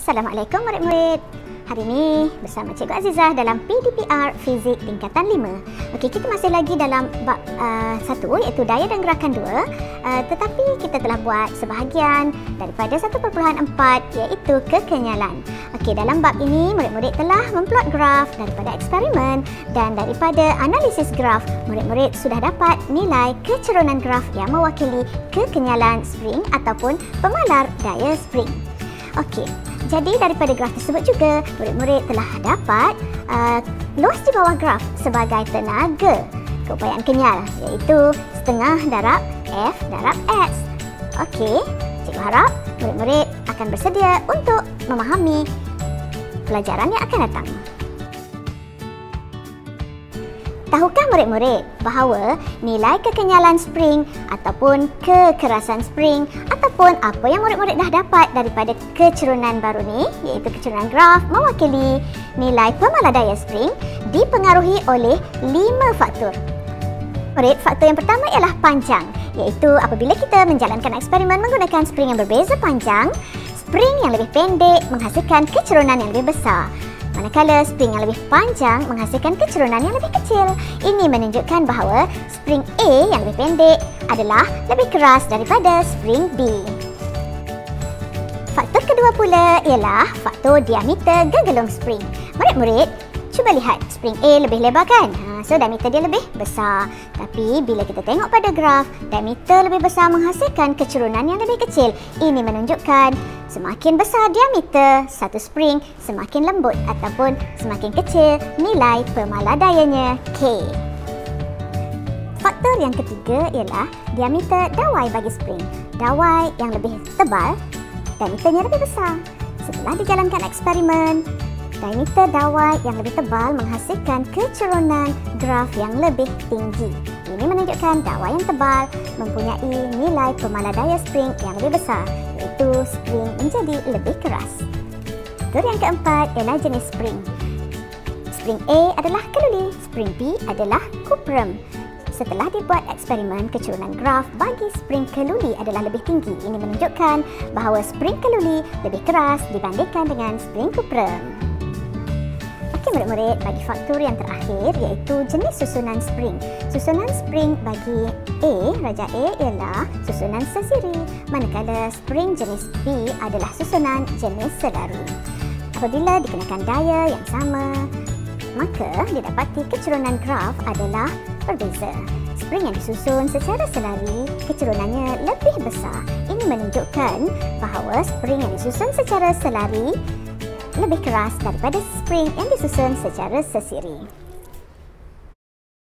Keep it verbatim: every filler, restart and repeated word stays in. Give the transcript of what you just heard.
Assalamualaikum murid-murid. Hari ini bersama Cikgu Azizah dalam P D P R Fizik tingkatan lima. Okey, kita masih lagi dalam bab uh, satu iaitu daya dan gerakan dua. Uh, tetapi kita telah buat sebahagian daripada satu perpuluhan empat iaitu kekenyalan. Okey, dalam bab ini murid-murid telah memplot graf daripada eksperimen dan daripada analisis graf, murid-murid sudah dapat nilai kecerunan graf yang mewakili kekenyalan spring ataupun pemalar daya spring. Okey, jadi daripada graf tersebut juga murid-murid telah dapat uh, luas di bawah graf sebagai tenaga keupayaan kenyal iaitu setengah darab F darab X. Okey, cikgu harap murid-murid akan bersedia untuk memahami pelajaran yang akan datang. Tahukah murid-murid bahawa nilai kekenyalan spring ataupun kekerasan spring ataupun apa yang murid-murid dah dapat daripada kecerunan baru ni iaitu kecerunan graf mewakili nilai pemalar daya spring dipengaruhi oleh lima faktor. Murid, faktor yang pertama ialah panjang, iaitu apabila kita menjalankan eksperimen menggunakan spring yang berbeza panjang, spring yang lebih pendek menghasilkan kecerunan yang lebih besar. Manakala spring yang lebih panjang menghasilkan kecerunan yang lebih kecil. Ini menunjukkan bahawa spring A yang lebih pendek adalah lebih keras daripada spring B. Faktor kedua pula ialah faktor diameter gegelung spring. Murid-murid, cuba lihat spring A lebih lebar kan? Ha, so diameter dia lebih besar. Tapi bila kita tengok pada graf, diameter lebih besar menghasilkan kecerunan yang lebih kecil. Ini menunjukkan semakin besar diameter satu spring, semakin lembut ataupun semakin kecil nilai pemalar dayanya K. Faktor yang ketiga ialah diameter dawai bagi spring. Dawai yang lebih tebal, diameternya lebih besar. Setelah dijalankan eksperimen, diameter dawai yang lebih tebal menghasilkan kecerunan graf yang lebih tinggi. Ini menunjukkan dawai yang tebal mempunyai nilai pemalar daya spring yang lebih besar, iaitu spring menjadi lebih keras. Faktor yang keempat ialah jenis spring. Spring A adalah keluli, spring B adalah cuprum. Setelah dibuat eksperimen, kecerunan graf bagi spring keluli adalah lebih tinggi. Ini menunjukkan bahawa spring keluli lebih keras dibandingkan dengan spring cuprum. Okey murid-murid, bagi faktor yang terakhir iaitu jenis susunan spring. Susunan spring bagi A, raja A ialah susunan sesiri, manakala spring jenis B adalah susunan jenis selari. Apabila dikenakan daya yang sama, maka didapati kecerunan graf adalah berbeza. Spring yang disusun secara selari, kecerunannya lebih besar. Ini menunjukkan bahawa spring yang disusun secara selari lebih keras daripada spring yang disusun secara sesiri.